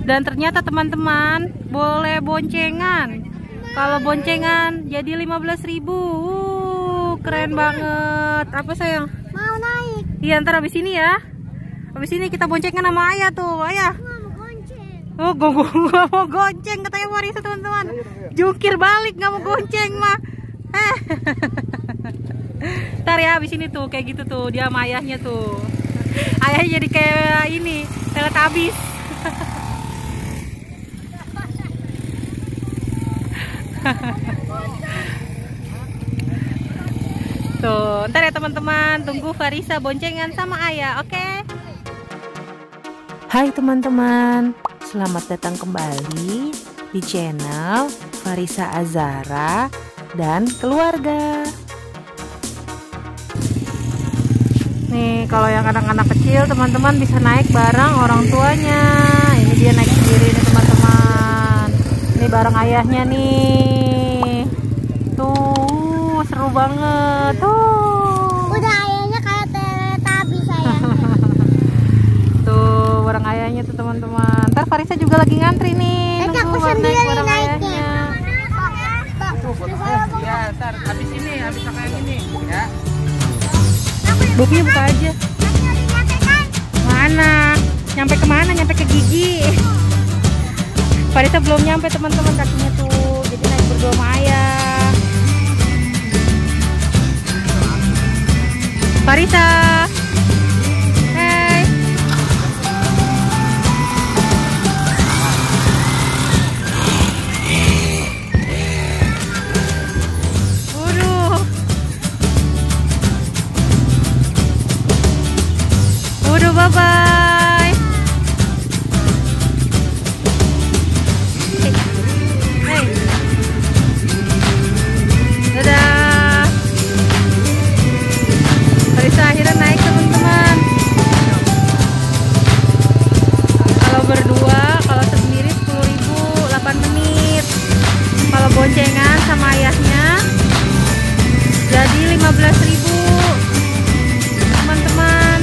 Dan ternyata teman-teman boleh boncengan. Kalau boncengan jadi 15.000. Keren banget. Apa sayang? Mau naik. Iya, ntar abis ini ya. Abis ini kita boncengan sama ayah tuh. Ayah. Oh, gue gak mau gonceng katanya Farisa teman-teman. Jungkir balik gak mau gonceng mah. Ntar ya abis ini tuh kayak gitu tuh dia sama ayahnya tuh. Ayahnya jadi kayak ini Teletubbies. Tuh, ntar ya teman-teman, tunggu Farisa boncengan sama ayah, oke? Hai teman-teman, selamat datang kembali di channel Farisa Azara dan keluarga. Nih, kalau yang anak-anak kecil teman-teman bisa naik bareng orang tuanya. Ini dia naik sendiri nih teman-teman. Ini bareng ayahnya nih. Tuh, seru banget. Tuh. Udah ayahnya kayak Teletubbies sayang. Tuh, bareng ayahnya tuh teman-teman. Ntar Farisa juga lagi ngantri nih. Nanti aku Nunggu sendiri bareng naiknya. Ya, ntar habis ini, habis apa yang ini, ya. Buknya buka aja. Mana? Nyampe kemana? Nyampe ke gigi. Farisa belum nyampe teman-teman, kakinya tuh. Jadi naik berdua sama ayah. Farisa. Hey. Waduh. Waduh, bye-bye. Hey. Dadah. Farisa akhirnya naik teman-teman. Kalau berdua, kalau sendiri 10.000 8 menit. Kalau boncengan sama ayahnya jadi 15.000 teman-teman.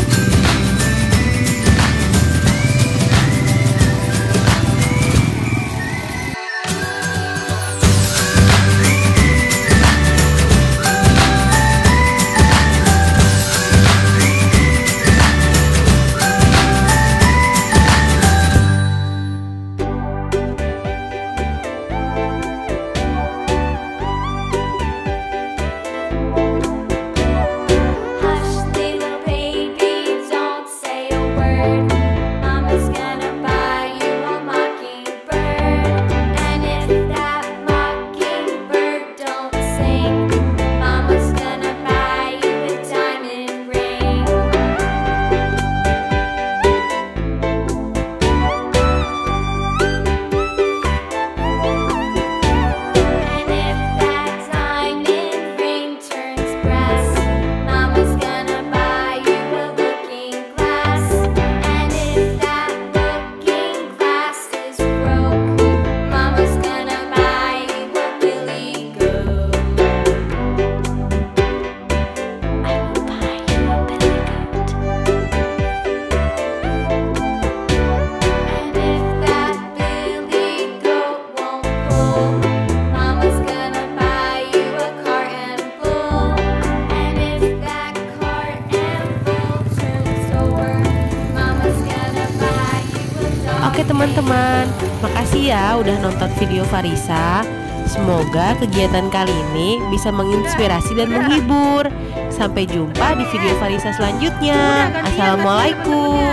Oke teman-teman, makasih ya udah nonton video Farisa. Semoga kegiatan kali ini bisa menginspirasi dan menghibur. Sampai jumpa di video Farisa selanjutnya. Assalamualaikum.